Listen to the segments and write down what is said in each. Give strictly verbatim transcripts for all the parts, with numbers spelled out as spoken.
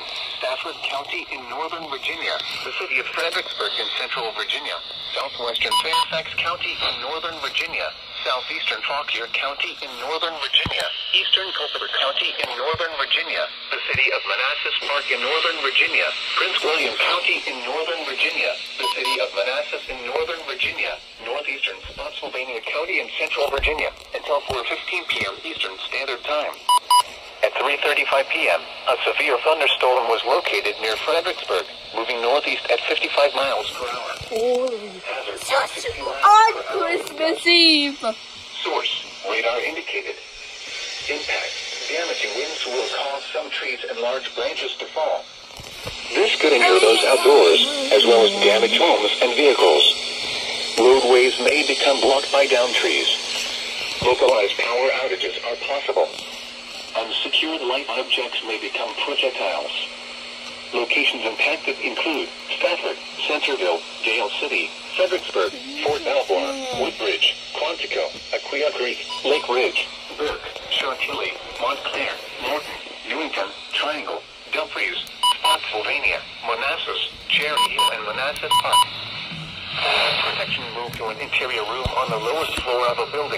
Stafford County in Northern Virginia, the city of Fredericksburg in Central Virginia, southwestern Fairfax County in Northern Virginia, southeastern Fauquier County in Northern Virginia, eastern Culpeper County in Northern Virginia, the city of Manassas Park in Northern Virginia, Prince William County in Northern Virginia, the city of Manassas in Northern Virginia, northeastern Spotsylvania County in Central Virginia, until four fifteen p m Eastern Standard Time. At three thirty-five p m, a severe thunderstorm was located near Fredericksburg, moving northeast at fifty-five miles per hour. Oh, Hazard on Christmas Eve. Source, radar indicated. Impact, damaging winds will cause some trees and large branches to fall. This could injure those outdoors, as well as damage homes and vehicles. Roadways may become blocked by downed trees. Localized power outages are possible. Unsecured light objects may become projectiles. Locations impacted include Stafford, Centerville, Dale City, Fredericksburg, Fort Belvoir, Woodbridge, Quantico, Aquia Creek, Lake Ridge, Burke, Chantilly, Montclair, Morton, Newington, Triangle, Dumfries, Spotsylvania, Manassas, Cherry Hill, and Manassas Park. Protection moved to an interior room on the lowest floor of a building.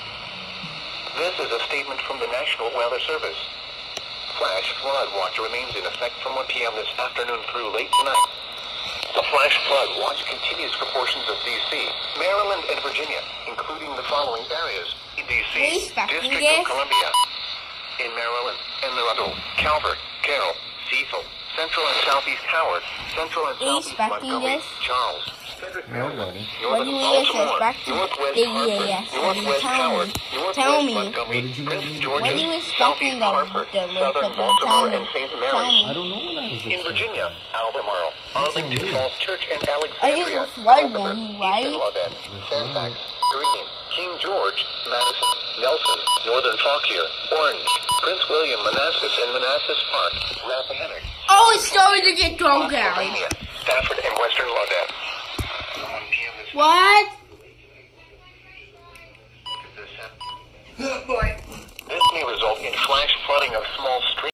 This is a statement from the National Weather Service. Flash flood watch remains in effect from one p m this afternoon through late tonight. The flash flood watch continues for portions of D C, Maryland, and Virginia, including the following areas: in D C, District of Columbia, in Maryland, Anne Arundel, Calvert, Carroll, Cecil, Central and Southeast Howard, Central and Southeast Montgomery, Charles, Nobody. What do you mean expect Northwest Hartford, Northwest Howard, Tell me. Montgomery, Prince George's, Southeast Hartford, Southern Baltimore, and Saint Mary's. I don't know what I was In Virginia, Albemarle, Arlington Falls Church and I Alexandria, just like Culpeper, one, right? Easton Audette, Fairfax, Greene, King George, Madison, Nelson, Northern Fauquier, Orange, Prince William, Manassas, and Manassas Park, Rappahannock, Oh, it's starting to get drunk out. Pennsylvania, Stafford, and Western Audette. What? This may result in flash flooding of small streams.